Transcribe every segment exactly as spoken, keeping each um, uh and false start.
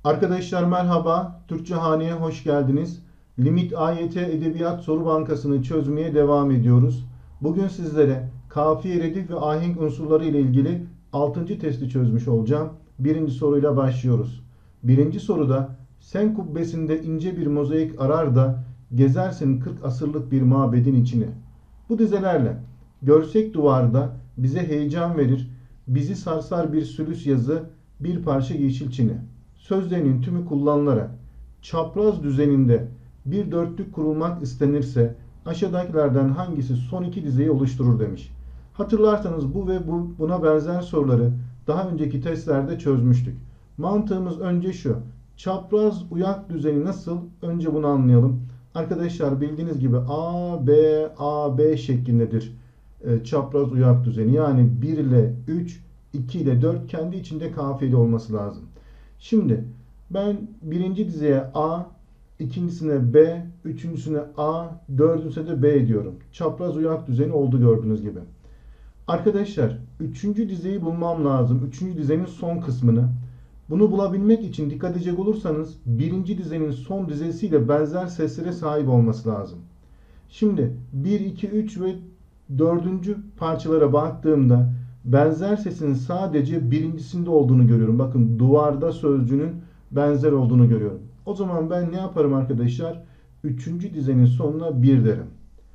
Arkadaşlar merhaba, Türkçe Hane'ye hoş geldiniz. Limit A Y T Edebiyat Soru Bankası'nı çözmeye devam ediyoruz. Bugün sizlere kafiye, redif ve ahenk unsurları ile ilgili altıncı testi çözmüş olacağım. Birinci soruyla başlıyoruz. Birinci soruda sen kubbesinde ince bir mozaik arar da gezersin kırk asırlık bir mabedin içine. Bu dizelerle görsek duvarda bize heyecan verir, bizi sarsar bir sülüs yazı, bir parça yeşil çini. Sözlerinin tümü kullanılarak çapraz düzeninde bir dörtlük kurulmak istenirse aşağıdakilerden hangisi son iki dizeyi oluşturur demiş. Hatırlarsanız bu ve bu, buna benzer soruları daha önceki testlerde çözmüştük. Mantığımız önce şu. Çapraz uyak düzeni nasıl? Önce bunu anlayalım. Arkadaşlar bildiğiniz gibi A, B, A, B şeklindedir e, çapraz uyak düzeni. Yani bir ile üç, iki ile dört kendi içinde kafiyeli olması lazım. Şimdi ben birinci dizeye A, ikincisine B, üçüncüsüne A, dördüncüsüne de B diyorum. Çapraz uyak düzeni oldu gördüğünüz gibi. Arkadaşlar üçüncü dizeyi bulmam lazım. Üçüncü dizenin son kısmını. Bunu bulabilmek için dikkat edecek olursanız birinci dizenin son dizesiyle benzer seslere sahip olması lazım. Şimdi bir, iki, üç ve dördüncü parçalara baktığımda benzer sesin sadece birincisinde olduğunu görüyorum. Bakın duvarda sözcüğünün benzer olduğunu görüyorum. O zaman ben ne yaparım arkadaşlar? Üçüncü dizenin sonuna bir derim.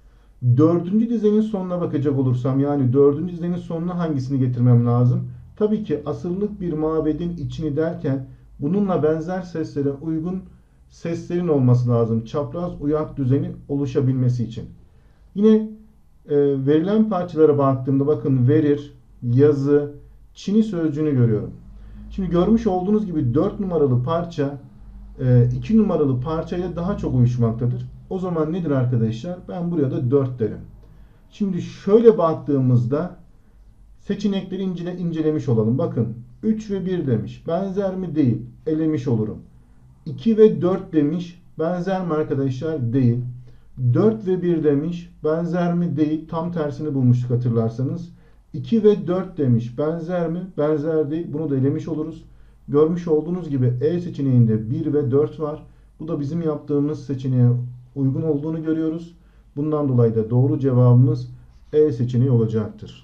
Dördüncü dizenin sonuna bakacak olursam yani dördüncü dizenin sonuna hangisini getirmem lazım? Tabii ki asırlık bir mabedin içini derken bununla benzer seslere uygun seslerin olması lazım. Çapraz uyak düzeni oluşabilmesi için. Yine e, verilen parçalara baktığımda bakın verir, yazı, çini sözcüğünü görüyorum. Şimdi görmüş olduğunuz gibi dört numaralı parça iki numaralı parçayla daha çok uyuşmaktadır. O zaman nedir arkadaşlar? Ben buraya da dört derim. Şimdi şöyle baktığımızda seçenekleri incele, incelemiş olalım. Bakın üç ve bir demiş. Benzer mi? Değil. Elemiş olurum. iki ve dört demiş. Benzer mi arkadaşlar? Değil. dört ve bir demiş. Benzer mi? Değil. Tam tersini bulmuştuk hatırlarsanız. iki ve dört demiş. Benzer mi? Benzer değil. Bunu da elemiş oluruz. Görmüş olduğunuz gibi E seçeneğinde bir ve dört var. Bu da bizim yaptığımız seçeneğe uygun olduğunu görüyoruz. Bundan dolayı da doğru cevabımız E seçeneği olacaktır.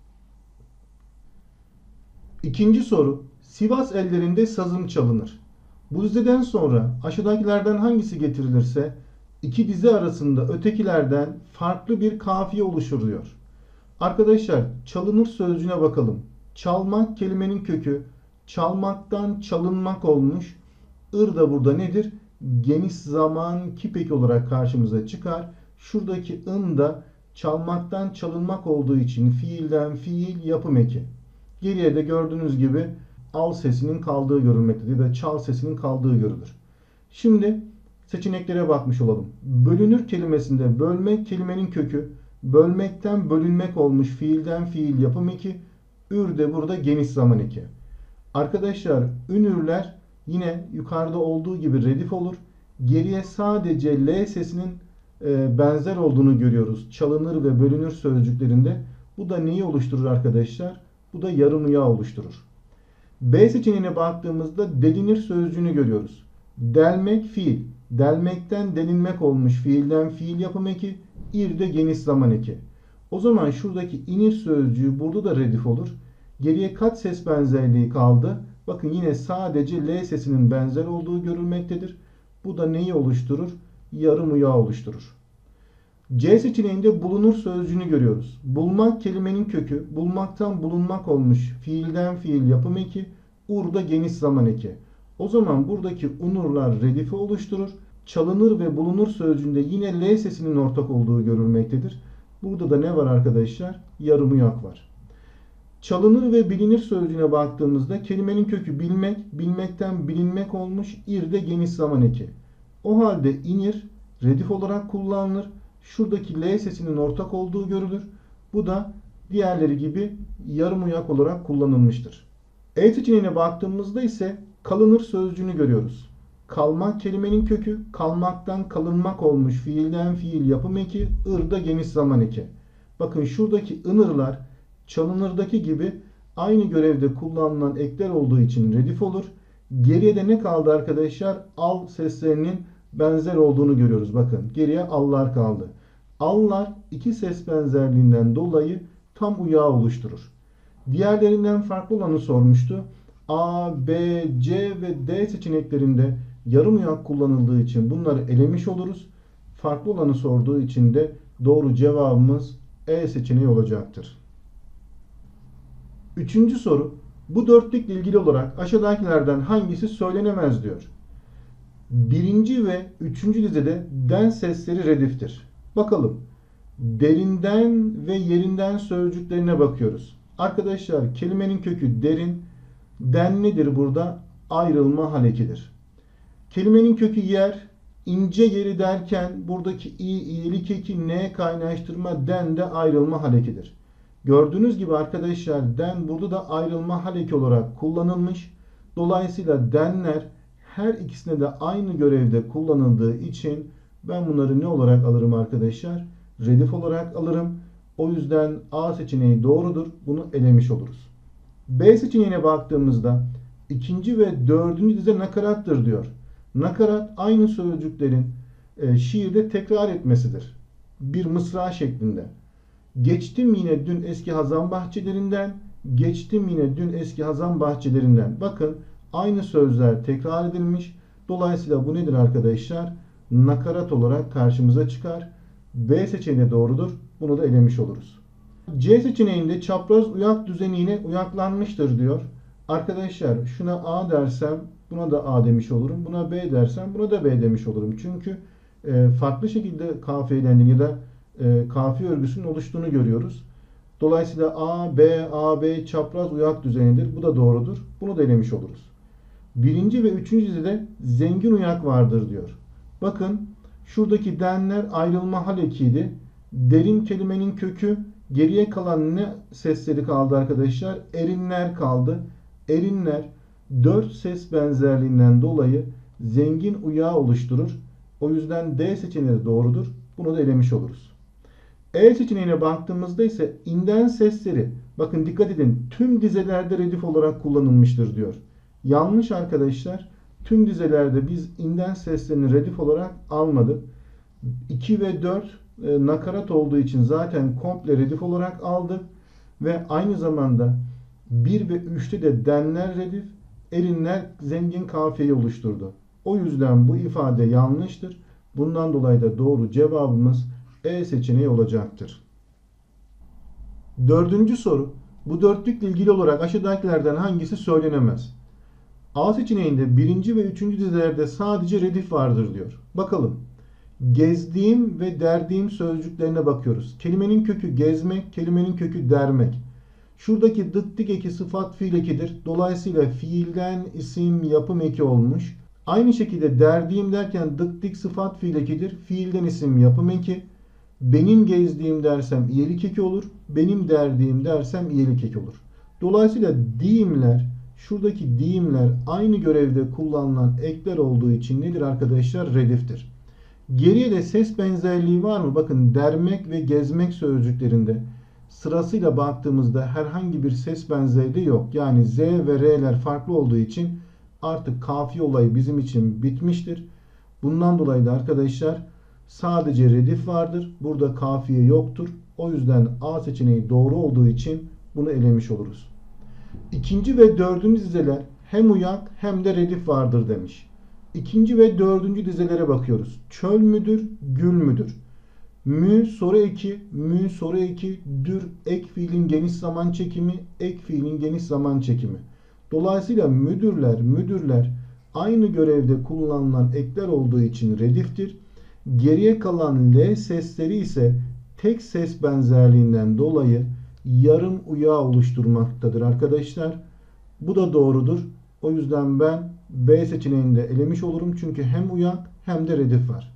İkinci soru. Sivas ellerinde sazım çalınır. Bu dizeden sonra aşağıdakilerden hangisi getirilirse iki dize arasında ötekilerden farklı bir kafiye oluşur diyor. Arkadaşlar çalınır sözcüğüne bakalım. Çalmak kelimenin kökü. Çalmaktan çalınmak olmuş. Ir da burada nedir? Geniş zaman kipek olarak karşımıza çıkar. Şuradaki ın da çalmaktan çalınmak olduğu için fiilden fiil yapım eki. Geriye de gördüğünüz gibi al sesinin kaldığı görülmektedir ya da çal sesinin kaldığı görülür. Şimdi seçeneklere bakmış olalım. Bölünür kelimesinde bölmek kelimenin kökü. Bölmekten bölünmek olmuş fiilden fiil yapım eki. Ür de burada geniş zaman eki. Arkadaşlar ünürler yine yukarıda olduğu gibi redif olur. Geriye sadece L sesinin e, benzer olduğunu görüyoruz. Çalınır ve bölünür sözcüklerinde. Bu da neyi oluşturur arkadaşlar? Bu da yarım uyağı oluşturur. B seçeneğine baktığımızda delinir sözcüğünü görüyoruz. Delmek fiil. Delmekten delinmek olmuş fiilden fiil yapım eki. İr de geniş zaman eki. O zaman şuradaki inir sözcüğü burada da redif olur. Geriye kaç ses benzerliği kaldı? Bakın yine sadece L sesinin benzer olduğu görülmektedir. Bu da neyi oluşturur? Yarım uyağı oluşturur. C seçeneğinde bulunur sözcüğünü görüyoruz. Bulmak kelimenin kökü. Bulmaktan bulunmak olmuş. Fiilden fiil yapım eki. Ur da geniş zaman eki. O zaman buradaki unurlar redifi oluşturur. Çalınır ve bulunur sözcüğünde yine L sesinin ortak olduğu görülmektedir. Burada da ne var arkadaşlar? Yarım uyak var. Çalınır ve bilinir sözcüğüne baktığımızda kelimenin kökü bilmek, bilmekten bilinmek olmuş, ir de geniş zaman eki. O halde inir redif olarak kullanılır. Şuradaki L sesinin ortak olduğu görülür. Bu da diğerleri gibi yarım uyak olarak kullanılmıştır. E seçeneğine baktığımızda ise kalınır sözcüğünü görüyoruz. Kalmak kelimenin kökü, kalmaktan kalınmak olmuş, fiilden fiil yapım eki, ır da geniş zaman eki. Bakın şuradaki ınırlar çalınırdaki gibi aynı görevde kullanılan ekler olduğu için redif olur. Geriye de ne kaldı arkadaşlar? Al seslerinin benzer olduğunu görüyoruz. Bakın geriye allar kaldı. Allar iki ses benzerliğinden dolayı tam uyağı oluşturur. Diğerlerinden farklı olanı sormuştu. A, B, C ve D seçeneklerinde yarım uyak kullanıldığı için bunları elemiş oluruz. Farklı olanı sorduğu için de doğru cevabımız E seçeneği olacaktır. Üçüncü soru. Bu dörtlükle ilgili olarak aşağıdakilerden hangisi söylenemez diyor. Birinci ve üçüncü dizede den sesleri rediftir. Bakalım. Derinden ve yerinden sözcüklerine bakıyoruz. Arkadaşlar kelimenin kökü derin. Den nedir burada? Ayrılma halekidir. Kelimenin kökü yer. İnce yeri derken buradaki i, iyilik eki, n kaynaştırma den de ayrılma halekidir. Gördüğünüz gibi arkadaşlar den burada da ayrılma haleki olarak kullanılmış. Dolayısıyla denler her ikisine de aynı görevde kullanıldığı için ben bunları ne olarak alırım arkadaşlar? Redif olarak alırım. O yüzden A seçeneği doğrudur. Bunu elemiş oluruz. B seçeneğine baktığımızda ikinci ve dördüncü dize nakarattır diyor. Nakarat aynı sözcüklerin e, şiirde tekrar etmesidir. Bir mısra şeklinde. Geçtim yine dün eski hazan bahçelerinden, geçtim yine dün eski hazan bahçelerinden. Bakın aynı sözler tekrar edilmiş. Dolayısıyla bu nedir arkadaşlar? Nakarat olarak karşımıza çıkar. B seçeneği doğrudur. Bunu da elemiş oluruz. C seçeneğinde çapraz uyak düzeniyle uyaklanmıştır diyor. Arkadaşlar şuna A dersem buna da A demiş olurum. Buna B dersem buna da B demiş olurum. Çünkü e, farklı şekilde kafiyelendiğini ya da e, kafiye örgüsünün oluştuğunu görüyoruz. Dolayısıyla A, B, A, B çapraz uyak düzenidir. Bu da doğrudur. Bunu da elemiş oluruz. Birinci ve üçüncü dizide zengin uyak vardır diyor. Bakın şuradaki denler ayrılma hal ekiydi. Derin kelimenin kökü, geriye kalan ne sesleri kaldı arkadaşlar? Erinler kaldı. Erinler dört ses benzerliğinden dolayı zengin uyağı oluşturur. O yüzden D seçeneği doğrudur. Bunu da elemiş oluruz. E seçeneğine baktığımızda ise inden sesleri, bakın dikkat edin, tüm dizelerde redif olarak kullanılmıştır diyor. Yanlış arkadaşlar. Tüm dizelerde biz inden seslerini redif olarak almadık. iki ve dört e, nakarat olduğu için zaten komple redif olarak aldık. Ve aynı zamanda bir ve üçte de denler redif, erinler zengin kafiyeyi oluşturdu. O yüzden bu ifade yanlıştır. Bundan dolayı da doğru cevabımız E seçeneği olacaktır. Dördüncü soru. Bu dörtlükle ilgili olarak aşağıdakilerden hangisi söylenemez? A seçeneğinde birinci ve üçüncü dizelerde sadece redif vardır diyor. Bakalım. Gezdiğim ve derdiğim sözcüklerine bakıyoruz. Kelimenin kökü gezmek, kelimenin kökü dermek. Şuradaki dık dik eki sıfat fiil ekidir. Dolayısıyla fiilden isim yapım eki olmuş. Aynı şekilde derdiğim derken dık dik sıfat fiil ekidir. Fiilden isim yapım eki. Benim gezdiğim dersem iyelik eki olur. Benim derdiğim dersem iyelik eki olur. Dolayısıyla diimler, şuradaki diimler aynı görevde kullanılan ekler olduğu için nedir arkadaşlar? Rediftir. Geriye de ses benzerliği var mı? Bakın dermek ve gezmek sözcüklerinde sırasıyla baktığımızda herhangi bir ses benzerliği yok. Yani Z ve R'ler farklı olduğu için artık kafiye olayı bizim için bitmiştir. Bundan dolayı da arkadaşlar sadece redif vardır. Burada kafiye yoktur. O yüzden A seçeneği doğru olduğu için bunu elemiş oluruz. İkinci ve dördüncü dizeler hem uyak hem de redif vardır demiş. İkinci ve dördüncü dizelere bakıyoruz. Çöl müdür, gül müdür? Mü soru eki, mü soru eki, dür ek fiilin geniş zaman çekimi, ek fiilin geniş zaman çekimi. Dolayısıyla müdürler, müdürler aynı görevde kullanılan ekler olduğu için rediftir. Geriye kalan L sesleri ise tek ses benzerliğinden dolayı yarım uyağı oluşturmaktadır arkadaşlar. Bu da doğrudur. O yüzden ben B seçeneğinde elemiş olurum. Çünkü hem uyak hem de redif var.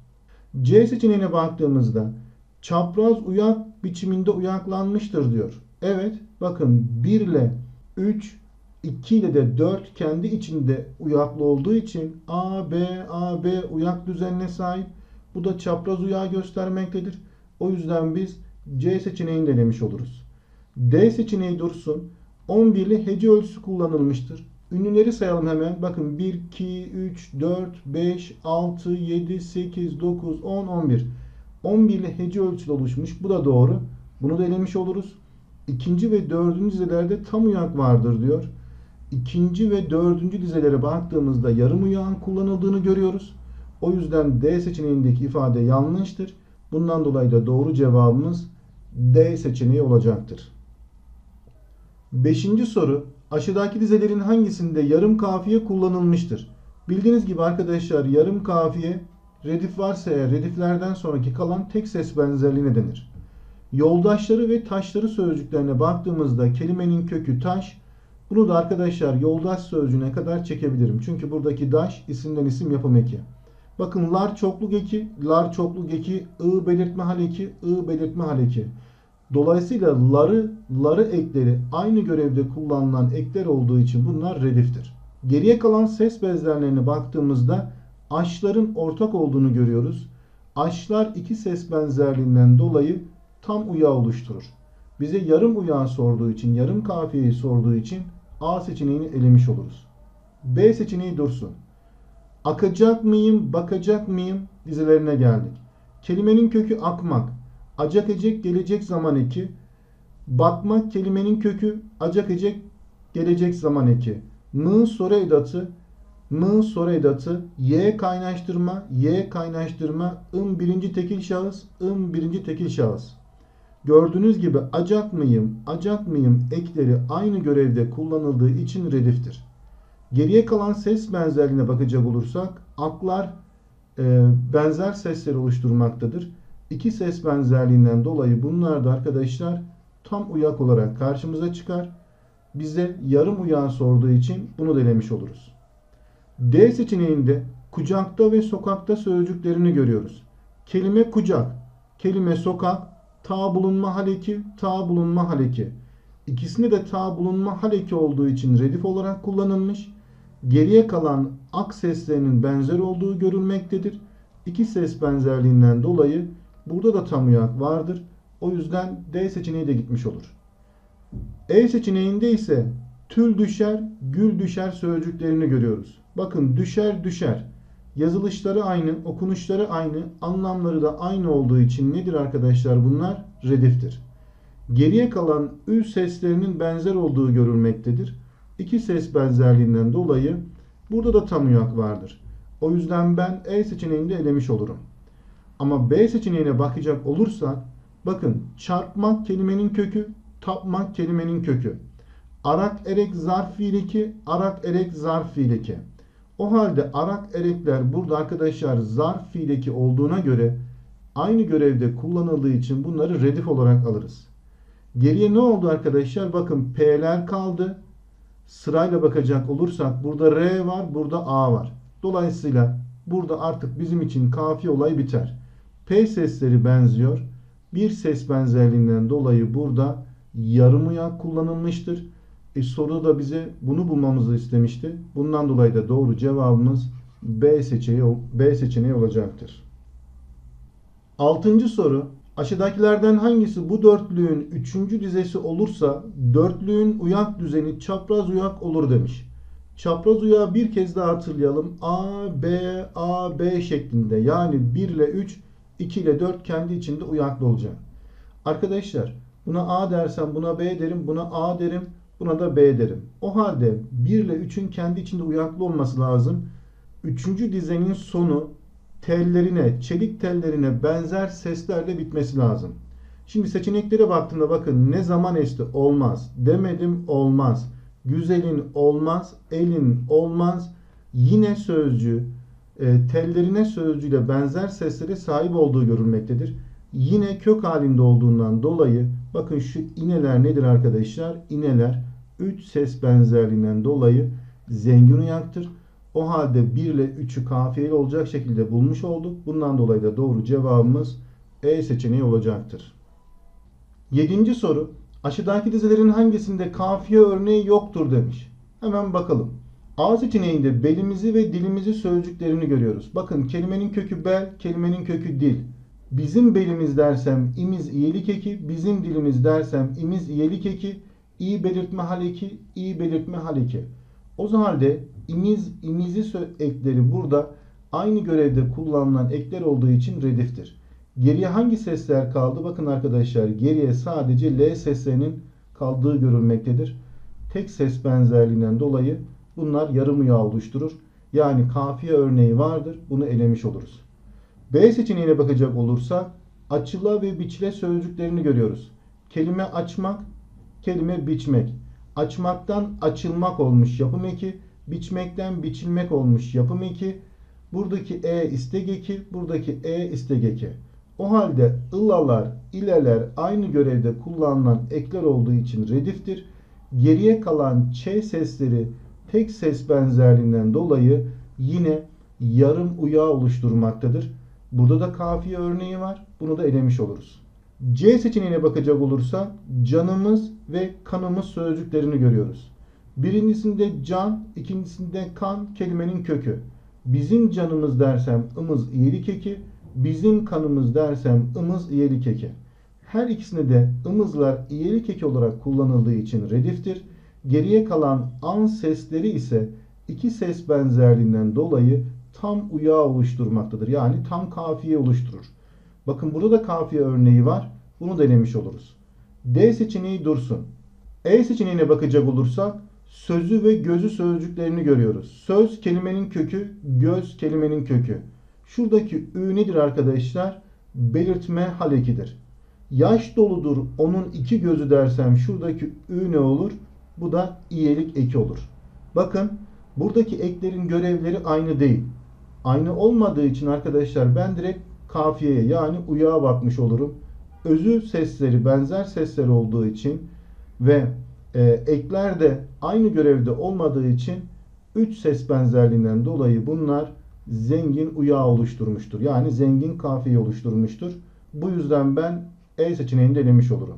C seçeneğine baktığımızda çapraz uyak biçiminde uyaklanmıştır diyor. Evet, bakın bir ile üç, iki ile de dört kendi içinde uyaklı olduğu için A, B, A, B uyak düzenine sahip. Bu da çapraz uyağı göstermektedir. O yüzden biz C seçeneğini de elemiş oluruz. D seçeneği dursun. on birli hece ölçüsü kullanılmıştır. Ünlüleri sayalım hemen. Bakın bir, iki, üç, dört, beş, altı, yedi, sekiz, dokuz, on, on bir. on bir ile hece ölçülü oluşmuş. Bu da doğru. Bunu da elemiş oluruz. İkinci ve dördüncü dizelerde tam uyak vardır diyor. İkinci ve dördüncü dizelere baktığımızda yarım uyağın kullanıldığını görüyoruz. O yüzden D seçeneğindeki ifade yanlıştır. Bundan dolayı da doğru cevabımız D seçeneği olacaktır. Beşinci soru. Aşağıdaki dizelerin hangisinde yarım kafiye kullanılmıştır? Bildiğiniz gibi arkadaşlar yarım kafiye redif varsa eğer rediflerden sonraki kalan tek ses benzerliğine denir. Yoldaşları ve taşları sözcüklerine baktığımızda kelimenin kökü taş. Bunu da arkadaşlar yoldaş sözcüğüne kadar çekebilirim. Çünkü buradaki daş isimden isim yapım eki. Bakın lar çokluk eki, lar çokluk eki, ı belirtme hal eki, ı belirtme hal eki. Dolayısıyla ları, ları ekleri aynı görevde kullanılan ekler olduğu için bunlar rediftir. Geriye kalan ses benzerlerine baktığımızda aşların ortak olduğunu görüyoruz. Aşlar iki ses benzerliğinden dolayı tam uyağı oluşturur. Bize yarım uyağı sorduğu için, yarım kafiyeyi sorduğu için A seçeneğini elemiş oluruz. B seçeneği dursun. Akacak mıyım, bakacak mıyım dizelerine geldik. Kelimenin kökü akmak. Acak ecek gelecek zaman eki. Bakmak kelimenin kökü acak ecek gelecek zaman eki. Mı soru edatı. Mı soru edatı. Y kaynaştırma. Y kaynaştırma. ım birinci tekil şahıs. ım birinci tekil şahıs. Gördüğünüz gibi acak mıyım, acak mıyım ekleri aynı görevde kullanıldığı için rediftir. Geriye kalan ses benzerliğine bakacak olursak aklar e, benzer sesleri oluşturmaktadır. İki ses benzerliğinden dolayı bunlar da arkadaşlar tam uyak olarak karşımıza çıkar. Bize yarım uyağı sorduğu için bunu da elemiş oluruz. D seçeneğinde kucakta ve sokakta sözcüklerini görüyoruz. Kelime kucak, kelime sokak, ta bulunma hal eki, ta bulunma hal eki. İkisinde de ta bulunma hal eki olduğu için redif olarak kullanılmış. Geriye kalan ak seslerinin benzer olduğu görülmektedir. İki ses benzerliğinden dolayı burada da tam uyak vardır. O yüzden D seçeneği de gitmiş olur. E seçeneğinde ise tül düşer, gül düşer sözcüklerini görüyoruz. Bakın düşer düşer. Yazılışları aynı, okunuşları aynı, anlamları da aynı olduğu için nedir arkadaşlar bunlar? Rediftir. Geriye kalan ü seslerinin benzer olduğu görülmektedir. İki ses benzerliğinden dolayı burada da tam uyak vardır. O yüzden ben E seçeneğini de elemiş olurum. Ama B seçeneğine bakacak olursak bakın çarpmak kelimenin kökü, tapmak kelimenin kökü. Arak erek zarf fiil eki, arak erek zarf fiil eki. O halde arak erekler burada arkadaşlar zarf fiil eki olduğuna göre aynı görevde kullanıldığı için bunları redif olarak alırız. Geriye ne oldu arkadaşlar? Bakın P'ler kaldı. Sırayla bakacak olursak burada R var, burada A var. Dolayısıyla burada artık bizim için kafi olay biter. P sesleri benziyor. Bir ses benzerliğinden dolayı burada yarım uyak kullanılmıştır. E, soruda da bize bunu bulmamızı istemişti. Bundan dolayı da doğru cevabımız B seçeneği, B seçeneği olacaktır. Altıncı soru. Aşağıdakilerden hangisi bu dörtlüğün üçüncü dizesi olursa dörtlüğün uyak düzeni çapraz uyak olur demiş. Çapraz uyağı bir kez daha hatırlayalım. A, B, A, B şeklinde. Yani bir ile üç, iki ile dört kendi içinde uyaklı olacak. Arkadaşlar buna A dersem buna B derim, buna A derim, buna da B derim. O halde bir ile üçün kendi içinde uyaklı olması lazım. Üçüncü dizenin sonu tellerine, çelik tellerine benzer seslerle bitmesi lazım. Şimdi seçeneklere baktığımda bakın ne zaman esti olmaz. Demedim olmaz. Güzelin olmaz. Elin olmaz. Yine sözcüğü e, tellerine sözcüğüyle benzer seslere sahip olduğu görülmektedir. Yine kök halinde olduğundan dolayı bakın şu ineler nedir arkadaşlar? İneler üç ses benzerliğinden dolayı zengin uyaktır. O halde bir ile üçü kafiyeli olacak şekilde bulmuş olduk. Bundan dolayı da doğru cevabımız E seçeneği olacaktır. Yedinci soru. Aşağıdaki dizelerin hangisinde kafiye örneği yoktur demiş. Hemen bakalım. A seçeneğinde belimizi ve dilimizi sözcüklerini görüyoruz. Bakın kelimenin kökü bel, kelimenin kökü dil. Bizim belimiz dersem imiz iyelik eki, bizim dilimiz dersem imiz iyelik eki, i belirtme hal eki, i belirtme hal eki. O halde imiz, imizi ekleri burada aynı görevde kullanılan ekler olduğu için rediftir. Geriye hangi sesler kaldı? Bakın arkadaşlar, geriye sadece L seslerinin kaldığı görülmektedir. Tek ses benzerliğinden dolayı bunlar yarım uyağı oluşturur. Yani kafiye örneği vardır. Bunu elemiş oluruz. B seçeneğine bakacak olursak açıla ve biçile sözcüklerini görüyoruz. Kelime açmak, kelime biçmek. Açmaktan açılmak olmuş yapım eki, biçmekten biçilmek olmuş yapım eki. Buradaki e istek eki, buradaki e istek eki. O halde ılalar, ileler aynı görevde kullanılan ekler olduğu için rediftir. Geriye kalan ç sesleri tek ses benzerliğinden dolayı yine yarım uyağı oluşturmaktadır. Burada da kafiye örneği var. Bunu da elemiş oluruz. C seçeneğine bakacak olursak canımız ve kanımız sözcüklerini görüyoruz. Birincisinde can, ikincisinde kan kelimenin kökü. Bizim canımız dersem ımız iyelik eki, bizim kanımız dersem ımız iyelik eki. Her ikisinde de ımızlar iyelik eki olarak kullanıldığı için rediftir. Geriye kalan an sesleri ise iki ses benzerliğinden dolayı tam uyağı oluşturmaktadır. Yani tam kafiye oluşturur. Bakın burada da kafiye örneği var. Bunu denemiş oluruz. D seçeneği dursun. E seçeneğine bakacak olursak sözü ve gözü sözcüklerini görüyoruz. Söz kelimenin kökü, göz kelimenin kökü. Şuradaki ü nedir arkadaşlar? Belirtme hal ekidir. Yaş doludur onun iki gözü dersem şuradaki ü ne olur? Bu da iyelik eki olur. Bakın buradaki eklerin görevleri aynı değil. Aynı olmadığı için arkadaşlar ben direkt kafiyeye yani uyağa bakmış olurum. Özü sesleri benzer sesler olduğu için ve e, ekler de aynı görevde olmadığı için üç ses benzerliğinden dolayı bunlar zengin uyağı oluşturmuştur. Yani zengin kafiye oluşturmuştur. Bu yüzden ben E seçeneğini de elemiş olurum.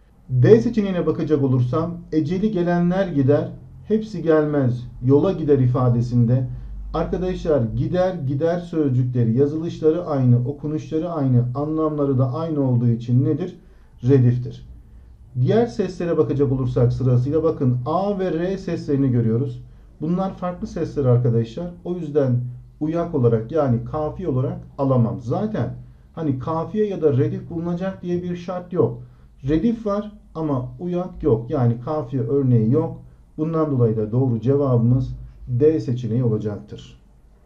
D seçeneğine bakacak olursam eceli gelenler gider, hepsi gelmez, yola gider ifadesinde arkadaşlar gider gider sözcükleri yazılışları aynı, okunuşları aynı, anlamları da aynı olduğu için nedir? Rediftir. Diğer seslere bakacak olursak sırasıyla bakın A ve R seslerini görüyoruz. Bunlar farklı sesler arkadaşlar. O yüzden uyak olarak yani kafiye olarak alamam. Zaten hani kafiye ya da redif bulunacak diye bir şart yok. Redif var ama uyak yok. Yani kafiye örneği yok. Bundan dolayı da doğru cevabımız D seçeneği olacaktır.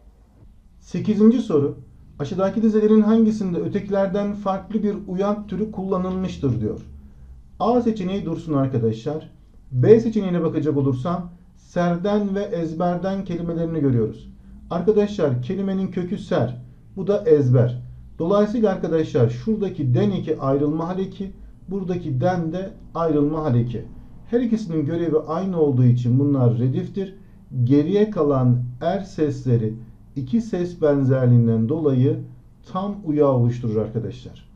sekizinci soru. Aşağıdaki dizelerin hangisinde ötekilerden farklı bir uyak türü kullanılmıştır diyor. A seçeneği dursun arkadaşlar. B seçeneğine bakacak olursam serden ve ezberden kelimelerini görüyoruz. Arkadaşlar kelimenin kökü ser. Bu da ezber. Dolayısıyla arkadaşlar şuradaki den eki ayrılma hal eki, buradaki den de ayrılma hal eki. Her ikisinin görevi aynı olduğu için bunlar rediftir. Geriye kalan er sesleri iki ses benzerliğinden dolayı tam uyağı oluşturur arkadaşlar.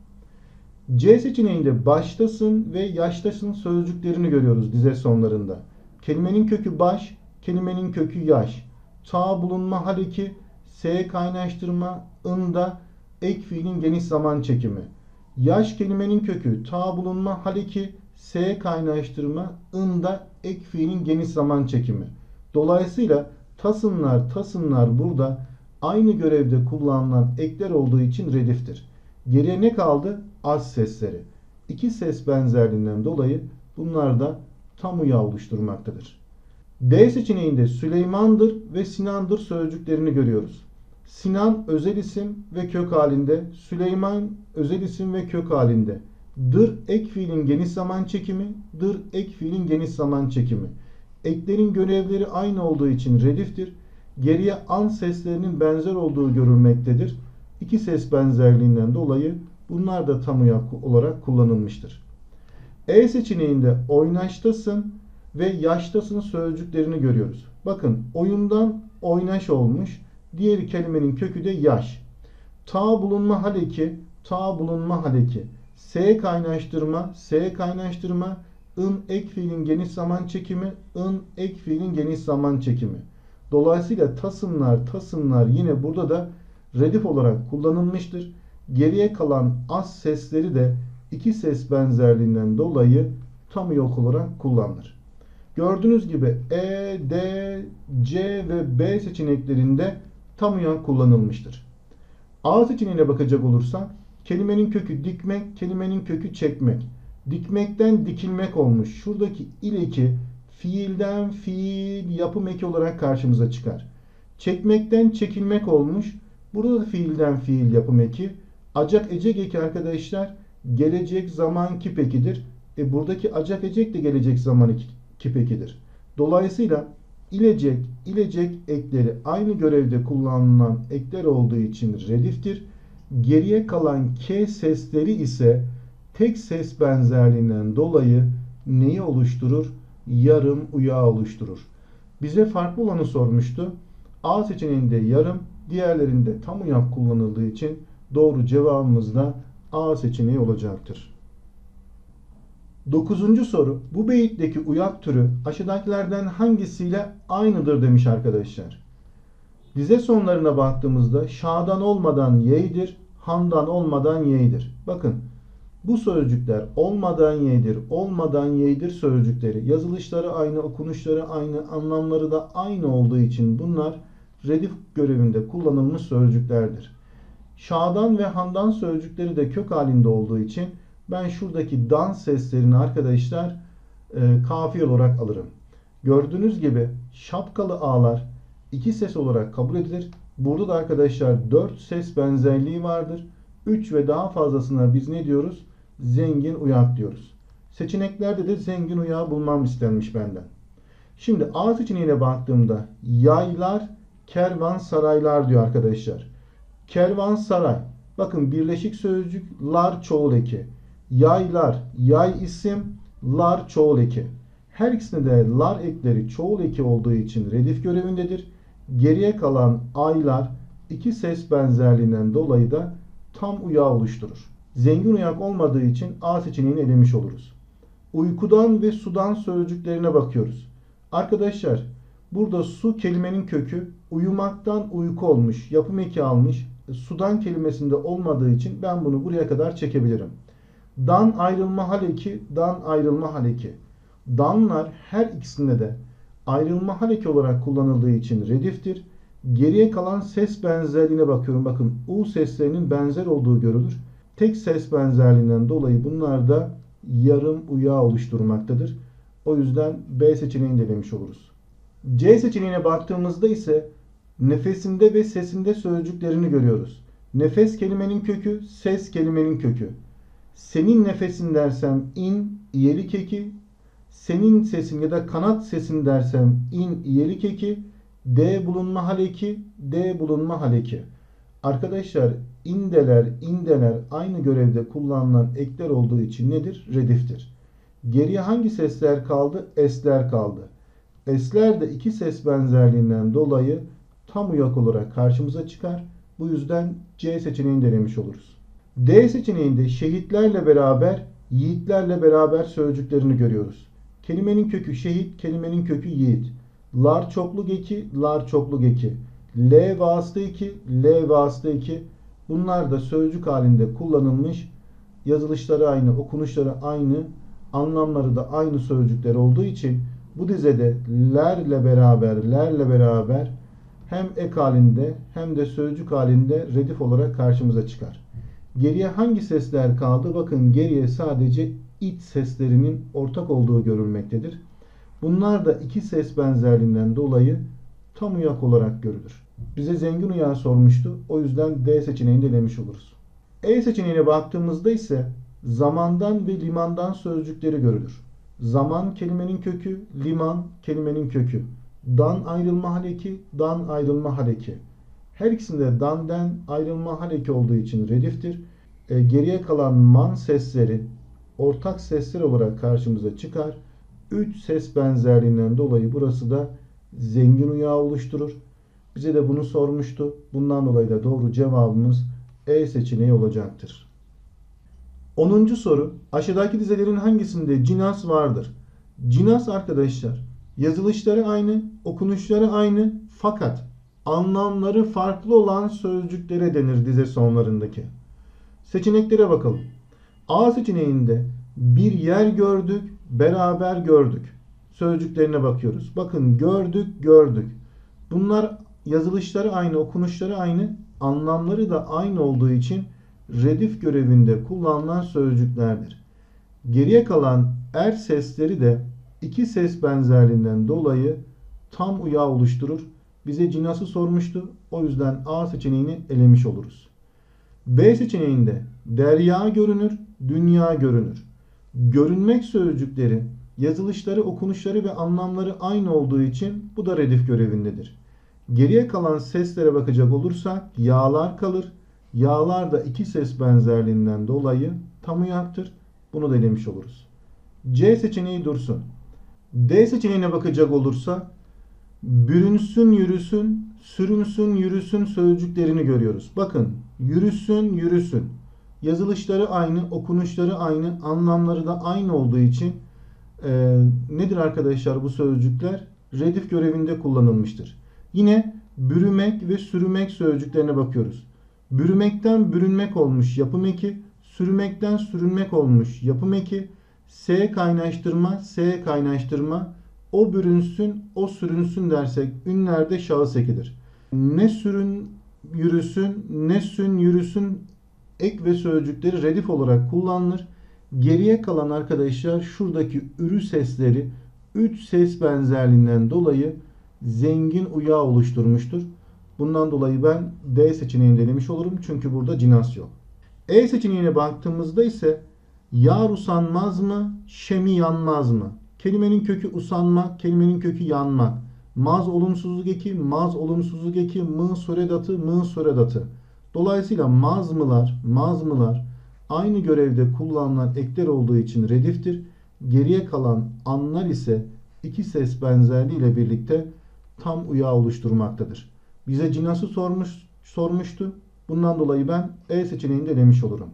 C seçeneğinde baştasın ve yaştasın sözcüklerini görüyoruz dize sonlarında. Kelimenin kökü baş, kelimenin kökü yaş. Ta bulunma hal eki, s kaynaştırma, ında ek fiilin geniş zaman çekimi. Yaş kelimenin kökü ta bulunma hal eki, s kaynaştırma, ında ek fiilin geniş zaman çekimi. Dolayısıyla tasınlar tasınlar burada aynı görevde kullanılan ekler olduğu için rediftir. Geriye ne kaldı? Az sesleri. İki ses benzerliğinden dolayı bunlar da tam uyağı oluşturmaktadır. D seçeneğinde Süleyman'dır ve Sinan'dır sözcüklerini görüyoruz. Sinan özel isim ve kök halinde, Süleyman özel isim ve kök halinde. Dır ek fiilin geniş zaman çekimi, dır ek fiilin geniş zaman çekimi. Eklerin görevleri aynı olduğu için rediftir. Geriye an seslerinin benzer olduğu görülmektedir. İki ses benzerliğinden dolayı bunlar da tam uyak olarak kullanılmıştır. E seçeneğinde oynaştasın ve yaştasın sözcüklerini görüyoruz. Bakın oyundan oynaş olmuş. Diğer kelimenin kökü de yaş. Ta bulunma hal eki, ta bulunma hal eki. S kaynaştırma, S kaynaştırma, ın ek fiilin geniş zaman çekimi, ın ek fiilin geniş zaman çekimi. Dolayısıyla tasınlar, tasınlar yine burada da redif olarak kullanılmıştır. Geriye kalan az sesleri de iki ses benzerliğinden dolayı tam uyak olarak kullanılır. Gördüğünüz gibi E, D, C ve B seçeneklerinde tam uyak kullanılmıştır. A seçeneğine bakacak olursak kelimenin kökü dikmek, kelimenin kökü çekmek. Dikmekten dikilmek olmuş. Şuradaki il eki fiilden fiil yapım eki olarak karşımıza çıkar. Çekmekten çekilmek olmuş. Burada da fiilden fiil yapım eki. Acak ecek eki arkadaşlar gelecek zaman kip ekidir. E buradaki acak ecek de gelecek zaman kip ekidir. Dolayısıyla İlecek, ilecek ekleri aynı görevde kullanılan ekler olduğu için rediftir. Geriye kalan K sesleri ise tek ses benzerliğinden dolayı neyi oluşturur? Yarım uyağı oluşturur. Bize farklı olanı sormuştu. A seçeneğinde yarım, diğerlerinde tam uyak kullanıldığı için doğru cevabımız da A seçeneği olacaktır. Dokuzuncu soru. Bu beyitteki uyak türü aşağıdakilerden hangisiyle aynıdır demiş arkadaşlar. Dize sonlarına baktığımızda şa'dan olmadan ye'dir, handan olmadan ye'dir. Bakın bu sözcükler olmadan ye'dir, olmadan ye'dir sözcükleri. Yazılışları aynı, okunuşları aynı, anlamları da aynı olduğu için bunlar redif görevinde kullanılmış sözcüklerdir. Şa'dan ve handan sözcükleri de kök halinde olduğu için ben şuradaki dan seslerini arkadaşlar e, kafi olarak alırım. Gördüğünüz gibi şapkalı a'lar iki ses olarak kabul edilir. Burada da arkadaşlar dört ses benzerliği vardır. üç ve daha fazlasına biz ne diyoruz? Zengin uyak diyoruz. Seçeneklerde de zengin uyağı bulmam istenmiş benden. Şimdi A seçeneğine baktığımda yaylar, kervansaraylar diyor arkadaşlar. Kervansaray. Bakın birleşik sözcük lar çoğul eki. Yaylar, yay isim, lar çoğul eki. Her ikisinde de lar ekleri çoğul eki olduğu için redif görevindedir. Geriye kalan aylar iki ses benzerliğinden dolayı da tam uyağı oluşturur. Zengin uyak olmadığı için A seçeneğini elemiş oluruz. Uykudan ve sudan sözcüklerine bakıyoruz. Arkadaşlar burada su kelimenin kökü uyumaktan uyku olmuş, yapım eki almış. Sudan kelimesinde olmadığı için ben bunu buraya kadar çekebilirim. Dan ayrılma hal eki, dan ayrılma hal eki. Danlar her ikisinde de ayrılma hal eki olarak kullanıldığı için rediftir. Geriye kalan ses benzerliğine bakıyorum. Bakın U seslerinin benzer olduğu görülür. Tek ses benzerliğinden dolayı bunlar da yarım uyağı oluşturmaktadır. O yüzden B seçeneğini de demiş oluruz. C seçeneğine baktığımızda ise nefesinde ve sesinde sözcüklerini görüyoruz. Nefes kelimenin kökü, ses kelimenin kökü. Senin nefesin dersem in, iyelik eki. Senin sesin ya da kanat sesin dersem in, iyelik eki. D bulunma hal eki, D bulunma hal eki. Arkadaşlar indeler, indeler aynı görevde kullanılan ekler olduğu için nedir? Rediftir. Geriye hangi sesler kaldı? Esler kaldı. Esler de iki ses benzerliğinden dolayı tam uyak olarak karşımıza çıkar. Bu yüzden C seçeneğini denemiş oluruz. D seçeneğinde şehitlerle beraber, yiğitlerle beraber sözcüklerini görüyoruz. Kelimenin kökü şehit, kelimenin kökü yiğit. Lar çokluk eki, lar çokluk eki. L vasıta eki, L vasıta eki. Bunlar da sözcük halinde kullanılmış. Yazılışları aynı, okunuşları aynı, anlamları da aynı sözcükler olduğu için bu dizede lerle beraber, lerle beraber hem ek halinde hem de sözcük halinde redif olarak karşımıza çıkar. Geriye hangi sesler kaldı? Bakın geriye sadece iç seslerinin ortak olduğu görülmektedir. Bunlar da iki ses benzerliğinden dolayı tam uyak olarak görülür. Bize zengin uyağı sormuştu. O yüzden D seçeneğini de elemiş oluruz. E seçeneğine baktığımızda ise zamandan ve limandan sözcükleri görülür. Zaman kelimenin kökü, liman kelimenin kökü. Dan ayrılma hal eki, dan ayrılma hal eki. Her ikisinde dan'den ayrılma hal eki olduğu için rediftir. E, geriye kalan man sesleri ortak sesler olarak karşımıza çıkar. üç ses benzerliğinden dolayı burası da zengin uyağı oluşturur. Bize de bunu sormuştu. Bundan dolayı da doğru cevabımız E seçeneği olacaktır. onuncu soru. Aşağıdaki dizelerin hangisinde cinas vardır? Cinas arkadaşlar yazılışları aynı, okunuşları aynı fakat anlamları farklı olan sözcüklere denir dize sonlarındaki. Seçeneklere bakalım. A seçeneğinde bir yer gördük, beraber gördük. sözcüklerine bakıyoruz. Bakın gördük, gördük. Bunlar yazılışları aynı, okunuşları aynı, anlamları da aynı olduğu için redif görevinde kullanılan sözcüklerdir. Geriye kalan er sesleri de iki ses benzerliğinden dolayı tam uyağı oluşturur. Bize cinası sormuştu. O yüzden A seçeneğini elemiş oluruz. B seçeneğinde derya görünür, dünya görünür. Görünmek sözcükleri, yazılışları, okunuşları ve anlamları aynı olduğu için bu da redif görevindedir. Geriye kalan seslere bakacak olursak yağlar kalır. Yağlar da iki ses benzerliğinden dolayı tam uyaktır. Bunu da elemiş oluruz. C seçeneği dursun. D seçeneğine bakacak olursak bürünsün, yürüsün, sürünsün, yürüsün sözcüklerini görüyoruz. Bakın yürüsün, yürüsün. Yazılışları aynı, okunuşları aynı, anlamları da aynı olduğu için e, nedir arkadaşlar bu sözcükler? Redif görevinde kullanılmıştır. Yine bürümek ve sürümek sözcüklerine bakıyoruz. Bürümekten bürünmek olmuş yapım eki, sürümekten sürünmek olmuş yapım eki, S kaynaştırma, S kaynaştırma, o bürünsün, o sürünsün dersek ünlerde şahıs ekidir. Ne sürün yürüsün, ne sün yürüsün ek ve sözcükleri redif olarak kullanılır. Geriye kalan arkadaşlar şuradaki ürü sesleri üç ses benzerliğinden dolayı zengin uyağı oluşturmuştur. Bundan dolayı ben D seçeneğini denemiş olurum. Çünkü burada cinas yok. E seçeneğine baktığımızda ise yar usanmaz mı, şemi yanmaz mı? Kelimenin kökü usanmak, kelimenin kökü yanmak. Maz olumsuzluk eki, maz olumsuzluk eki, mı soredatı, mı soredatı. Dolayısıyla maz mılar, maz mılar aynı görevde kullanılan ekler olduğu için rediftir. Geriye kalan anlar ise iki ses benzerliği ile birlikte tam uyağı oluşturmaktadır. Bize cinası sormuş, sormuştu. Bundan dolayı ben E seçeneğini de elemiş olurum.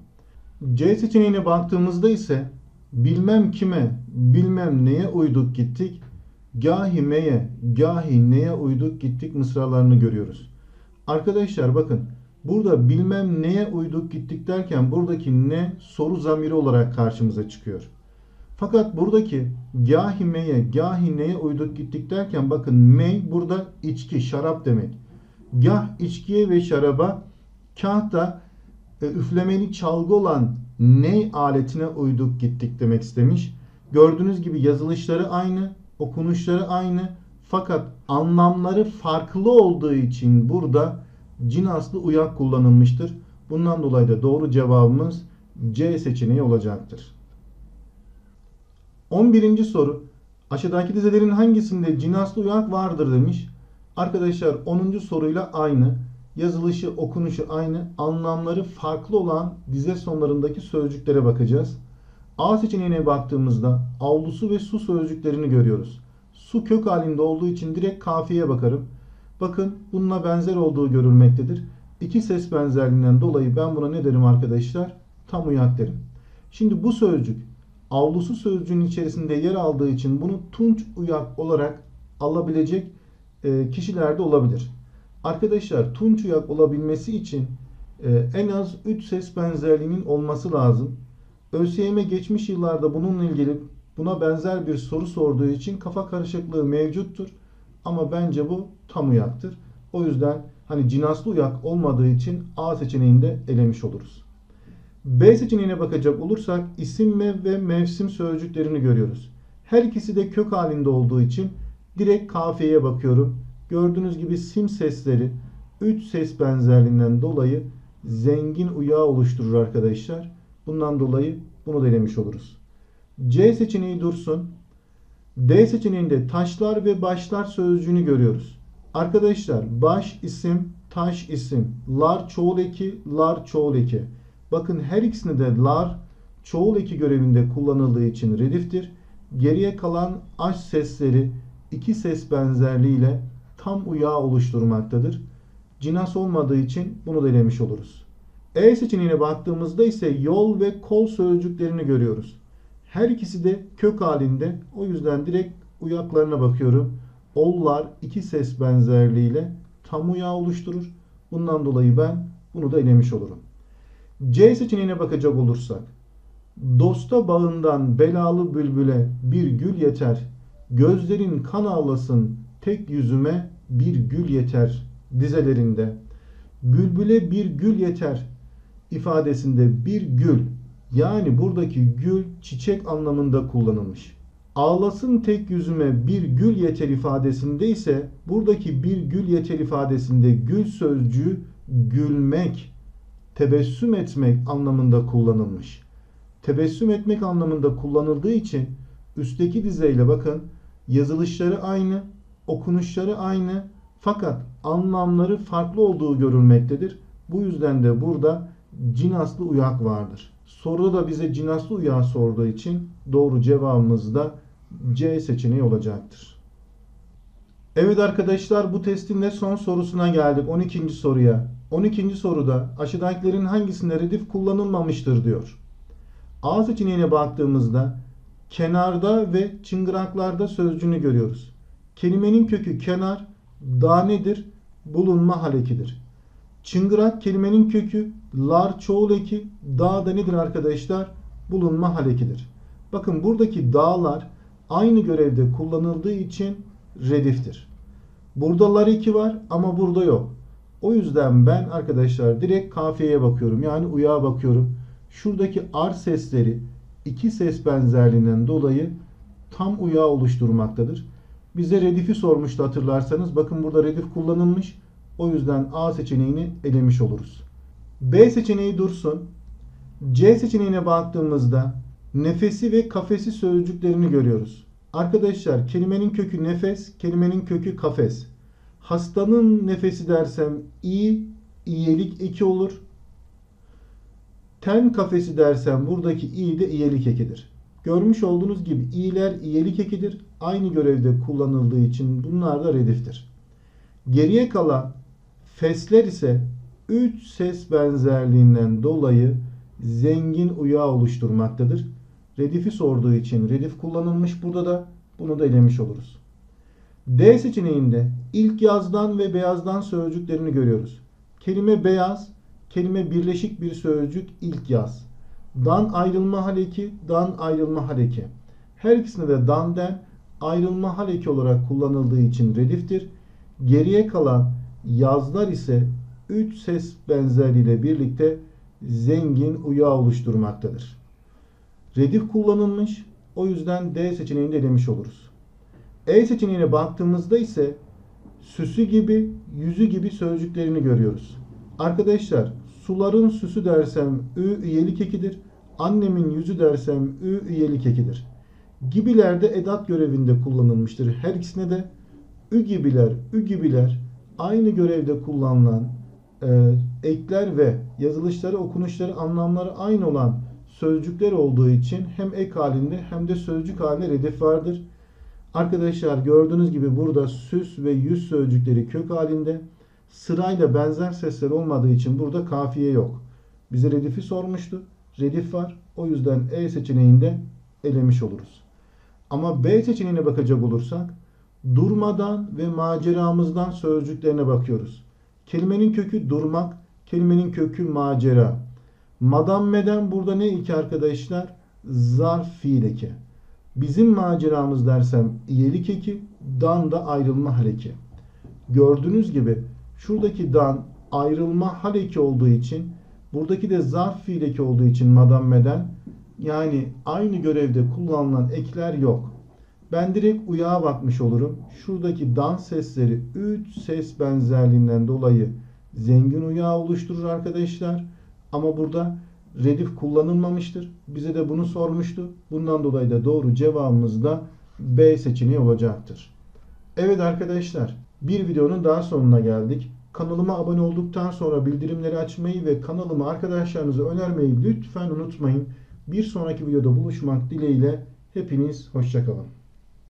C seçeneğine baktığımızda ise bilmem kime, bilmem neye uyduk gittik, gahi meye, gahi neye uyduk gittik mısralarını görüyoruz. Arkadaşlar bakın burada bilmem neye uyduk gittik derken buradaki ne soru zamiri olarak karşımıza çıkıyor. Fakat buradaki gahi meye, gahi neye uyduk gittik derken bakın mey burada içki, şarap demek. Gah içkiye ve şaraba, kah da e, üflemeli çalgı olan ney aletine uyduk gittik demek istemiş. Gördüğünüz gibi yazılışları aynı, okunuşları aynı. Fakat anlamları farklı olduğu için burada cinaslı uyak kullanılmıştır. Bundan dolayı da doğru cevabımız C seçeneği olacaktır. on birinci soru. Aşağıdaki dizelerin hangisinde cinaslı uyak vardır demiş. Arkadaşlar onuncu soruyla aynı. Yazılışı, okunuşu aynı. Anlamları farklı olan dize sonlarındaki sözcüklere bakacağız. A seçeneğine baktığımızda avlusu ve su sözcüklerini görüyoruz. Su kök halinde olduğu için direkt kafiyeye bakarım. Bakın bununla benzer olduğu görülmektedir. İki ses benzerliğinden dolayı ben buna ne derim arkadaşlar? Tam uyak derim. Şimdi bu sözcük avlusu sözcüğünün içerisinde yer aldığı için bunu tunç uyak olarak alabilecek kişiler de olabilir. Arkadaşlar tunç uyak olabilmesi için en az üç ses benzerliğinin olması lazım. ÖSYM geçmiş yıllarda bununla ilgili buna benzer bir soru sorduğu için kafa karışıklığı mevcuttur. Ama bence bu tam uyaktır. O yüzden hani cinaslı uyak olmadığı için A seçeneğinde elemiş oluruz. B seçeneğine bakacak olursak isim ve mevsim sözcüklerini görüyoruz. Her ikisi de kök halinde olduğu için direkt kafiyeye bakıyorum. Gördüğünüz gibi sim sesleri üç ses benzerliğinden dolayı zengin uyağı oluşturur arkadaşlar. Bundan dolayı bunu da elemiş oluruz. C seçeneği dursun. D seçeneğinde taşlar ve başlar sözcüğünü görüyoruz. Arkadaşlar baş isim, taş isim. Lar çoğul eki, lar çoğul eki. Bakın her ikisinde de lar çoğul eki görevinde kullanıldığı için rediftir. Geriye kalan aş sesleri iki ses benzerliğiyle tam uyağı oluşturmaktadır. Cinas olmadığı için bunu da elemiş oluruz. E seçeneğine baktığımızda ise yol ve kol sözcüklerini görüyoruz. Her ikisi de kök halinde. O yüzden direkt uyaklarına bakıyorum. Ollar iki ses benzerliğiyle tam uyağı oluşturur. Bundan dolayı ben bunu da elemiş olurum. C seçeneğine bakacak olursak dosta bağından belalı bülbüle bir gül yeter. Gözlerin kan ağlasın tek yüzüme bir gül yeter dizelerinde bülbüle bir gül yeter ifadesinde bir gül, yani buradaki gül çiçek anlamında kullanılmış. Ağlasın tek yüzüme bir gül yeter ifadesinde ise buradaki bir gül yeter ifadesinde gül sözcüğü gülmek, tebessüm etmek anlamında kullanılmış. Tebessüm etmek anlamında kullanıldığı için üstteki dizeyle bakın yazılışları aynı, okunuşları aynı fakat anlamları farklı olduğu görülmektedir. Bu yüzden de burada cinaslı uyak vardır. Soruda da bize cinaslı uyağı sorduğu için doğru cevabımız da C seçeneği olacaktır. Evet arkadaşlar, bu testin de son sorusuna geldik. on ikinci soruya. on ikinci soruda aşağıdakilerin hangisinde redif kullanılmamıştır diyor. A seçeneğine baktığımızda kenarda ve çıngıraklarda sözcüğünü görüyoruz. Kelimenin kökü kenar, da nedir? Bulunma halekidir. Çıngırak kelimenin kökü, lar çoğul eki, da da nedir arkadaşlar? Bulunma halekidir. Bakın buradaki dağlar aynı görevde kullanıldığı için rediftir. Burada lar eki var ama burada yok. O yüzden ben arkadaşlar direkt kafiyeye bakıyorum. Yani uyağa bakıyorum. Şuradaki ar sesleri iki ses benzerliğinden dolayı tam uyağı oluşturmaktadır. Bize redifi sormuştu hatırlarsanız. Bakın burada redif kullanılmış. O yüzden A seçeneğini elemiş oluruz. B seçeneği dursun. C seçeneğine baktığımızda nefesi ve kafesi sözcüklerini görüyoruz. Arkadaşlar kelimenin kökü nefes, kelimenin kökü kafes. Hastanın nefesi dersem i, iyelik eki olur. Ten kafesi dersem buradaki i de iyelik ekidir. Görmüş olduğunuz gibi i'ler iyelik ekidir. Aynı görevde kullanıldığı için bunlar da rediftir. Geriye kalan fesler ise üç ses benzerliğinden dolayı zengin uyağı oluşturmaktadır. Redifi sorduğu için redif kullanılmış burada da, bunu da elemiş oluruz. D seçeneğinde ilk yazdan ve beyazdan sözcüklerini görüyoruz. Kelime beyaz, kelime birleşik bir sözcük ilk yaz. Dan ayrılma haleki, dan ayrılma haleki. Her ikisinde de dan den ayrılma haleki olarak kullanıldığı için rediftir. Geriye kalan yazlar ise üç ses benzerliğiyle birlikte zengin uyağı oluşturmaktadır. Redif kullanılmış. O yüzden D seçeneğini de elemiş oluruz. E seçeneğine baktığımızda ise süsü gibi, yüzü gibi sözcüklerini görüyoruz. Arkadaşlar suların süsü dersem ü üyelik ekidir. Annemin yüzü dersem ü üyelik ekidir. Gibilerde edat görevinde kullanılmıştır. Her ikisine de ü gibiler, ü gibiler aynı görevde kullanılan e, ekler ve yazılışları, okunuşları, anlamları aynı olan sözcükler olduğu için hem ek halinde hem de sözcük halinde redif vardır. Arkadaşlar gördüğünüz gibi burada süs ve yüz sözcükleri kök halinde, sırayla benzer sesler olmadığı için burada kafiye yok. Bize redifi sormuştu. Redif var. O yüzden E seçeneğinde elemiş oluruz. Ama B seçeneğine bakacak olursak durmadan ve maceramızdan sözcüklerine bakıyoruz. Kelimenin kökü durmak, kelimenin kökü macera. Madamme'den burada ne iki arkadaşlar? Zarf fiil eki. Bizim maceramız dersem iyelik eki, dan da ayrılma haleki. Gördüğünüz gibi şuradaki dan ayrılma haleki olduğu için, buradaki de zarf fiil eki olduğu için madamme'den, yani aynı görevde kullanılan ekler yok. Ben direkt uyağa bakmış olurum. Şuradaki dan sesleri üç ses benzerliğinden dolayı zengin uyağı oluşturur arkadaşlar. Ama burada redif kullanılmamıştır. Bize de bunu sormuştu. Bundan dolayı da doğru cevabımız da B seçeneği olacaktır. Evet arkadaşlar, bir videonun daha sonuna geldik. Kanalıma abone olduktan sonra bildirimleri açmayı ve kanalımı arkadaşlarınıza önermeyi lütfen unutmayın. Bir sonraki videoda buluşmak dileğiyle hepiniz hoşça kalın.